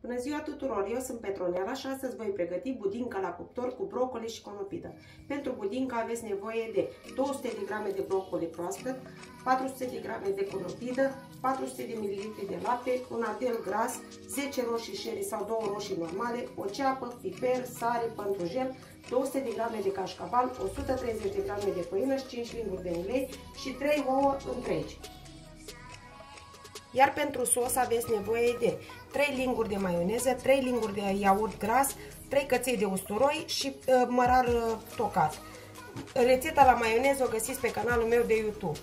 Bună ziua tuturor! Eu sunt Petronela și astăzi voi pregăti budincă la cuptor cu brocoli și conopidă. Pentru budincă aveți nevoie de 200 de grame de brocoli proaspăt, 400 de grame de conopidă, 400 de ml de lapte, un ardel gras, 10 roșii sherry sau 2 roșii normale, o ceapă, piper, sare, pătrunjel, 200 de grame de cașcaval, 130 de grame de făină și 5 linguri de ulei și 3 ouă întregi. Iar pentru sos aveți nevoie de 3 linguri de maioneză, 3 linguri de iaurt gras, 3 căței de usturoi și mărar tocat. Rețeta la maioneză o găsiți pe canalul meu de YouTube.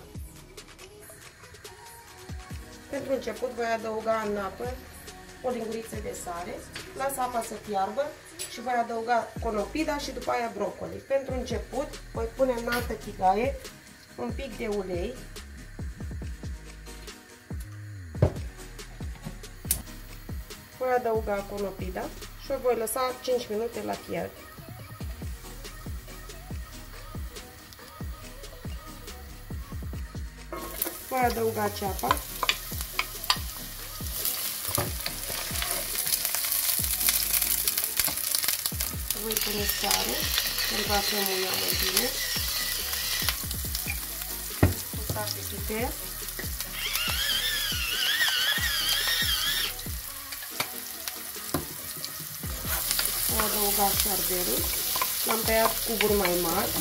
Pentru început voi adăuga în apă o linguriță de sare, las apa să fiarbă și voi adăuga conopida și după aia brocoli. Pentru început voi pune în altă tigaie un pic de ulei. Voi adăuga conopida și o voi lăsa 5 minute la fiert. Voi adăuga ceapa. Voi pune sare pentru a cremuia mai bine. Un sac de piper. Voi adăuga și ardelul. L-am tăiat cuburi mai mari.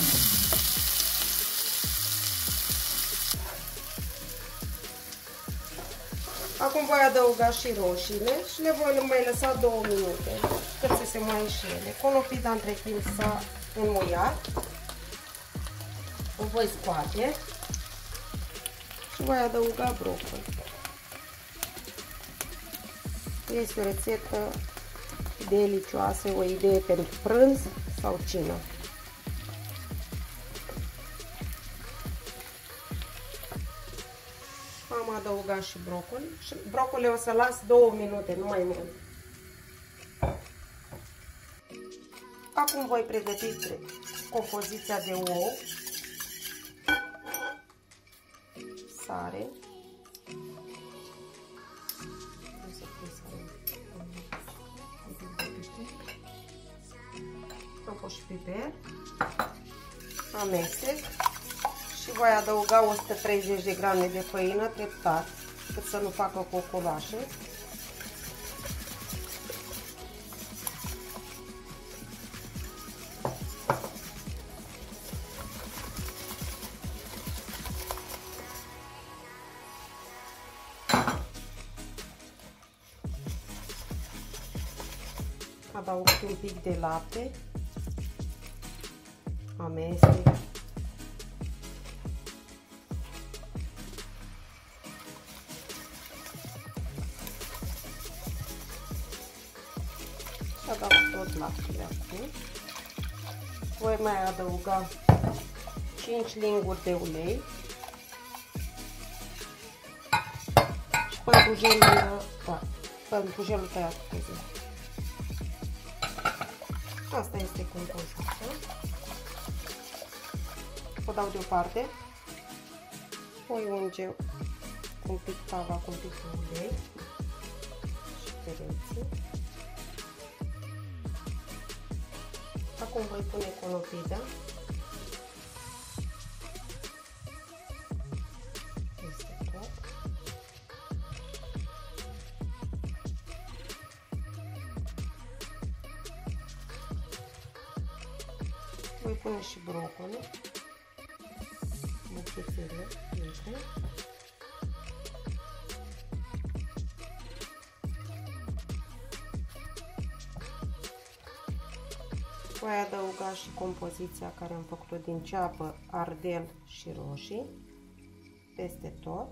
Acum voi adăuga și roșiile și le voi mai lăsa 2 minute, cât să se mai și ele. Conopida între timp s-a înmuiat. O voi scoate și voi adăuga brocoli. Este o rețetă delicioasă, o idee pentru prânz sau cină. Am adăugat și brocoli și brocoli o să las 2 minute, nu mai mult. Acum voi pregăti compoziția de ou, sare, am și piper, amestec și voi adăuga 130 de grame de făină treptat, cât să nu facă cocolașe. Adaug un pic de lapte, amestec. Adaug tot laptele acum. Voi mai adăuga 5 linguri de ulei și pătrunjelul tăiat cu zi. Asta este compoziția. O dau deoparte. Voi unge un pic tava cu un pic de ulei și pereții. Acum voi pune conopida. Este tot. Voi pune și brocoli. Buchetele mici. Voi adăuga și compoziția care am făcut-o din ceapă, ardel și roșii peste tot.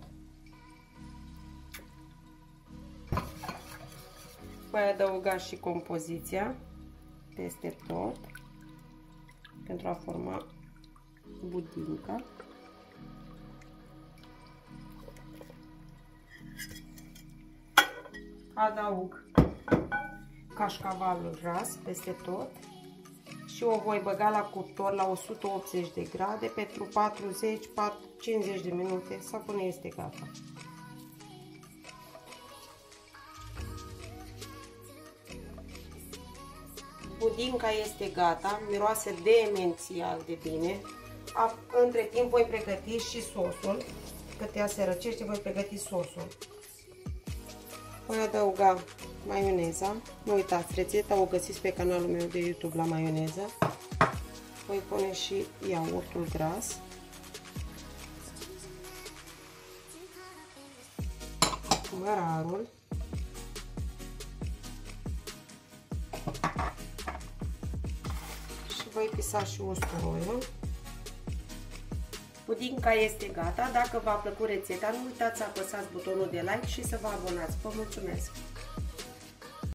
Voi adăuga și compoziția peste tot pentru a forma budinca. Adaug cașcavalul ras peste tot și o voi băga la cuptor la 180 de grade pentru 40-50 de minute sau până este gata. budinca este gata, miroase demențial de bine. Între timp voi pregăti și sosul. Cât ea se răcește, voi pregăti sosul. Voi adăuga maioneza. Nu uitați, rețeta o găsiți pe canalul meu de YouTube la maioneză. Voi pune și iaurtul gras. Mărarul. Și voi pisa și usturoiul. Budinca este gata. Dacă v-a plăcut rețeta, nu uitați să apăsați butonul de like și să vă abonați. Vă mulțumesc!